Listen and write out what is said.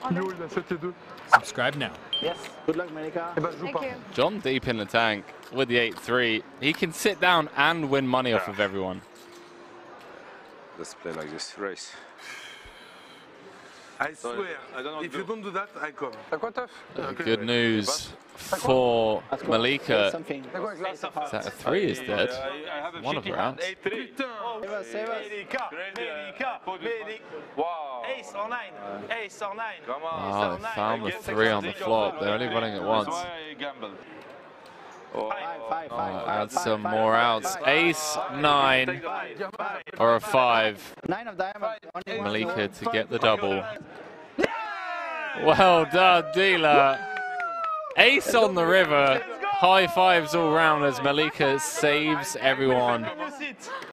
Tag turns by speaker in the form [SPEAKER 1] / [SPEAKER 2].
[SPEAKER 1] Subscribe now.
[SPEAKER 2] Yes. Good luck, Melika.
[SPEAKER 3] Thank you.
[SPEAKER 4] John deep in the tank with the 8-3. He can sit down and win money off of everyone.
[SPEAKER 5] Let's play like this. Race.
[SPEAKER 6] I swear, if you don't do that, I come.
[SPEAKER 4] Good news for Melika.
[SPEAKER 2] Something.
[SPEAKER 4] Is that a 3 is dead? One of her outs.
[SPEAKER 7] Wow. Ace or 9. Ace or 9. Come on.
[SPEAKER 4] Oh, they found the 3 on the flop. They're only running it once. Add some more outs. Ace, 9, or a 5.
[SPEAKER 2] 9 of diamonds.
[SPEAKER 4] Melika to get the double. Well done, dealer. Ace on the river. High fives all round as Melika saves everyone.